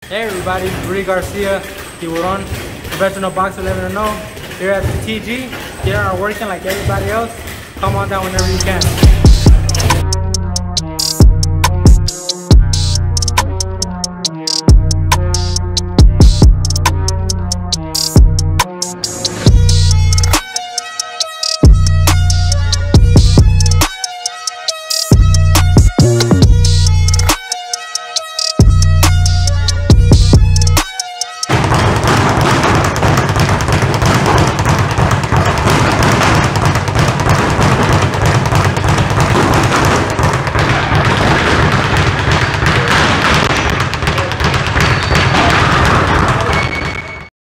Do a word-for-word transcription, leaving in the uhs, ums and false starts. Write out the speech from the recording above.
Hey everybody, Rudy Garcia, Tiburon, professional boxer eleven and oh, here at the T G. Here are working like everybody else. Come on down whenever you can.